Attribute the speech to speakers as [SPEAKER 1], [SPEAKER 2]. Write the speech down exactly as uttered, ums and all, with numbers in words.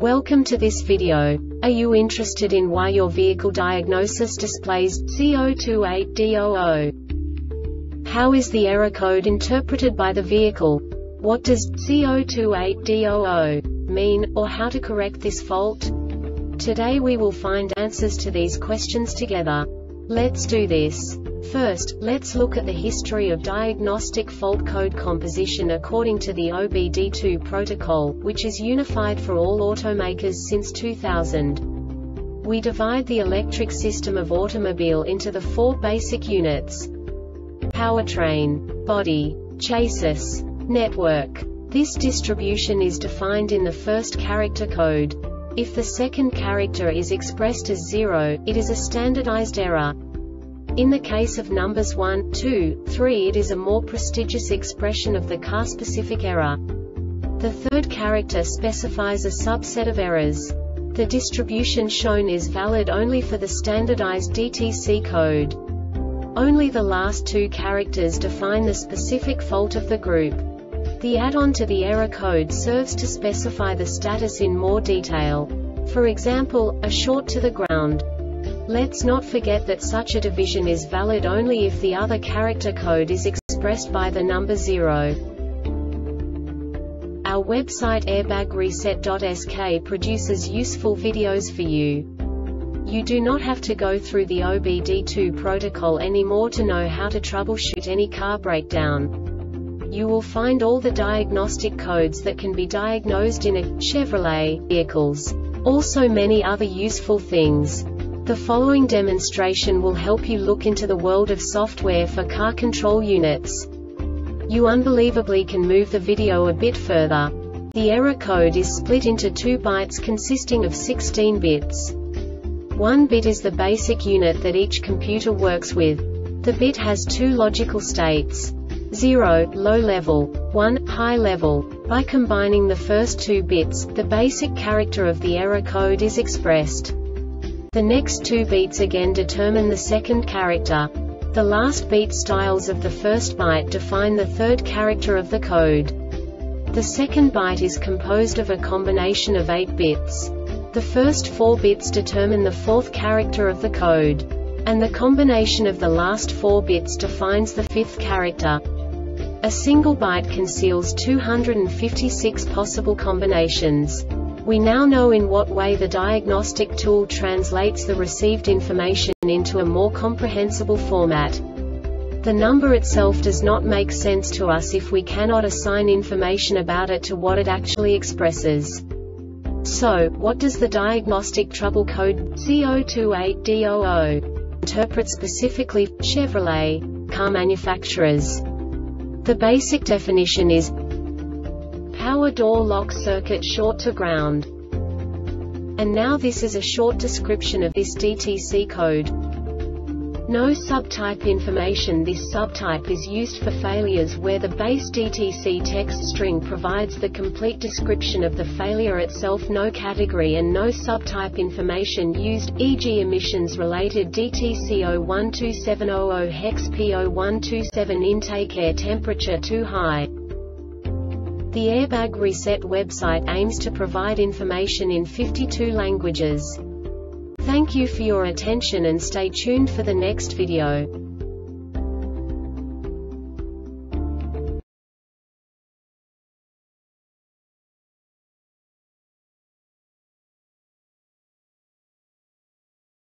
[SPEAKER 1] Welcome to this video. Are you interested in why your vehicle diagnosis displays C zero two eight D zero zero? How is the error code interpreted by the vehicle? What does C zero two eight D zero zero mean, or how to correct this fault? Today we will find answers to these questions together. Let's do this. First, let's look at the history of diagnostic fault code composition according to the O B D two protocol, which is unified for all automakers since two thousand. We divide the electric system of automobile into the four basic units: powertrain, body, chassis, network. This distribution is defined in the first character code. If the second character is expressed as zero, it is a standardized error. In the case of numbers one, two, three, it is a more prestigious expression of the car-specific error. The third character specifies a subset of errors. The distribution shown is valid only for the standardized D T C code. Only the last two characters define the specific fault of the group. The add-on to the error code serves to specify the status in more detail. For example, a short to the ground. Let's not forget that such a division is valid only if the other character code is expressed by the number zero. Our website airbag reset dot S K produces useful videos for you. You do not have to go through the O B D two protocol anymore to know how to troubleshoot any car breakdown. You will find all the diagnostic codes that can be diagnosed in a Chevrolet vehicles. Also many other useful things. The following demonstration will help you look into the world of software for car control units. You unbelievably can move the video a bit further. The error code is split into two bytes consisting of sixteen bits. One bit is the basic unit that each computer works with. The bit has two logical states: zero, low level, one, high level. By combining the first two bits, the basic character of the error code is expressed. The next two beats again determine the second character. The last beat styles of the first byte define the third character of the code. The second byte is composed of a combination of eight bits. The first four bits determine the fourth character of the code. And the combination of the last four bits defines the fifth character. A single byte conceals two hundred fifty-six possible combinations. We now know in what way the diagnostic tool translates the received information into a more comprehensible format. The number itself does not make sense to us if we cannot assign information about it to what it actually expresses. So, what does the diagnostic trouble code C zero two eight D zero zero interpret specifically for Chevrolet car manufacturers? The basic definition is power door lock circuit short to ground. And now this is a short description of this D T C code. No subtype information. This subtype is used for failures where the base D T C text string provides the complete description of the failure itself. No category and no subtype information used, for example emissions related D T C zero one two seven zero zero hex P zero one two seven intake air temperature too high. The Airbag Reset website aims to provide information in fifty-two languages. Thank you for your attention and stay tuned for the next video.